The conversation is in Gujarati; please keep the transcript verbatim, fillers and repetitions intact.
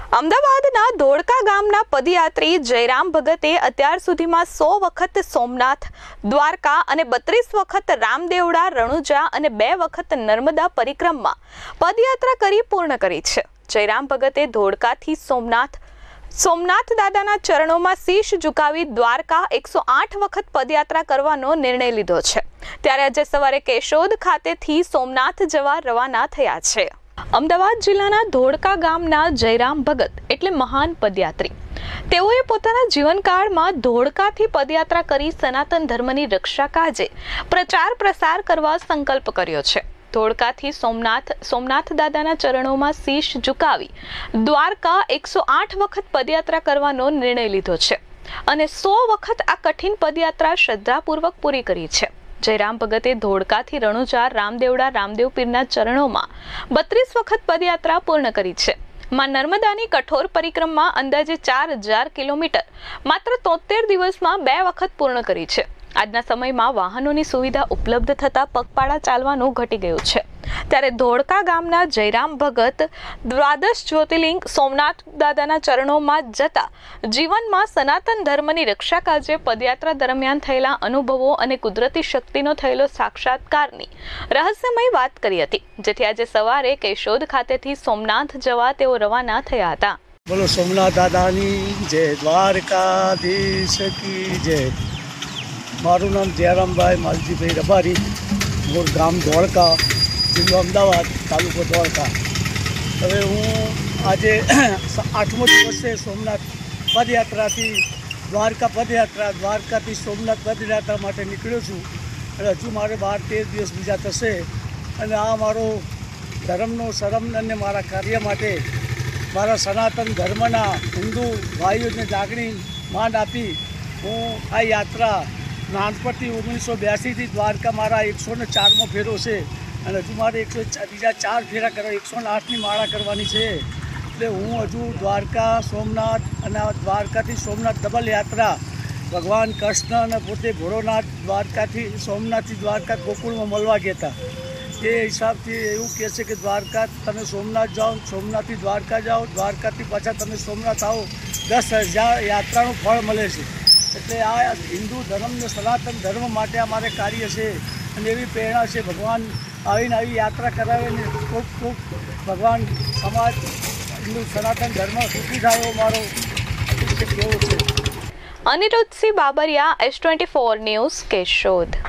અમદાવાદના ધોળકા ગામના પદયાત્રી જયરામ ભગતે અત્યાર સુધીમાં સો વખત સોમનાથ, દ્વારકા અને બત્રીસ વખત રામદેવડા, રણુજા અને બે વખત નર્મદા પરિક્રમા પદયાત્રા કરી પૂર્ણ કરી છે। જયરામ ભગતે ધોળકાથી સોમનાથ સોમનાથ દાદાના ચરણોમાં શીશ ઝુકાવી દ્વારકા એકસો આઠ વખત પદયાત્રા કરવાનો નિર્ણય લીધો છે। ત્યારે આજે સવારે કેશોદ ખાતેથી સોમનાથ જવા રવાના થયા છે। અમદાવાદ જિલ્લાના ધોળકા ગામના જયરામ ભગત એટલે મહાન પદયાત્રી। તેઓએ પોતાના જીવનકાળમાં ધોળકાથી પદયાત્રા કરી સનાતન ધર્મની રક્ષા કાજે પ્રચાર પ્રસાર કરવા સંકલ્પ કર્યો છે। ધોળકાથી સોમનાથ સોમનાથ દાદાના ચરણોમાં શીશ ઝુકાવી દ્વારકા એકસો આઠ વખત પદયાત્રા કરવાનો નિર્ણય લીધો છે અને સો વખત આ કઠિન પદયાત્રા શ્રદ્ધાપૂર્વક પૂરી કરી છે। જયરામ ભગતે ધોળકાથી રણુજા, રામદેવડા, રામદેવ પીરના ચરણોમાં બત્રીસ વખત પદયાત્રા પૂર્ણ કરી છે। માં નર્મદાની કઠોર પરિક્રમા અંદાજે ચાર હજાર કિલોમીટર માત્ર તોતેર દિવસમાં બે વખત પૂર્ણ કરી છે। આજના સમયમાં વાહનોની સુવિધા ઉપલબ્ધ થતા પગપાળા ચાલવાનું ઘટી ગયું છે। ત્યારે ધોળકા ગામના જયરામ ભગત દ્વાદશ જ્યોતિર્લિંગ સોમનાથ દાદાના ચરણોમાં જતા જીવનમાં સનાતન ધર્મની રક્ષા કાજે પદયાત્રા દરમિયાન થયેલા અનુભવો અને કુદરતી શક્તિનો થયેલો સાક્ષાત્કારની રહસ્યમય વાત કરી હતી, જેથી આજે સવારે કેશોદ ખાતેથી સોમનાથ જવા તેઓ રવાના થયા હતા। બોલો સોમનાથ દાદાની જય, દ્વારકાધીશ કી જય। મારું નામ જયરામભાઈ માલજીભાઈ રબારી, મૂળ ગામ ધોળકા, જિલ્લો અમદાવાદ, તાલુકો ધોળકા। હવે હું આજે આઠમો દિવસ છે સોમનાથ પદયાત્રાથી દ્વારકા પદયાત્રા દ્વારકાથી સોમનાથ પદયાત્રા માટે નીકળ્યો છું અને હજુ મારે બાર તેર દિવસ બીજા થશે અને આ મારો ધર્મનો શરમ અને મારા કાર્ય માટે મારા સનાતન ધર્મના હિન્દુ ભાઈઓને લાગણી માન આપી હું આ યાત્રા નાનપણથી ઓગણીસો બ્યાસીથી દ્વારકા મારા એકસો ને ચારમો ફેરો છે અને હજુ મારે એકસો બીજા ચાર ફેરા કરવા એકસો ને આઠની માળા કરવાની છે। એટલે હું હજુ દ્વારકા સોમનાથ અને દ્વારકાથી સોમનાથ ડબલ યાત્રા ભગવાન કૃષ્ણ અને પોતે ભોળોનાથ દ્વારકાથી સોમનાથથી દ્વારકા ગોકુળમાં મળવા ગયા હતા। એ હિસાબથી એવું કહે છે કે દ્વારકા તમે સોમનાથ જાઓ, સોમનાથથી દ્વારકા જાઓ, દ્વારકાથી પાછા તમે સોમનાથ આવો, દસ હજાર યાત્રાનું ફળ મળે છે। એટલે આ હિન્દુ ધર્મને સનાતન ધર્મ માટે અમારે કાર્ય છે અને એવી પ્રેરણા છે ભગવાન આવીને આવી યાત્રા કરાવે ને ખૂબ ખૂબ ભગવાન સમાજ હિન્દુ સનાતન ધર્મ સુખી થાય એવો મારો કહેવો છે। Aniruddh Singh Babariya, S twenty four news, Keshod.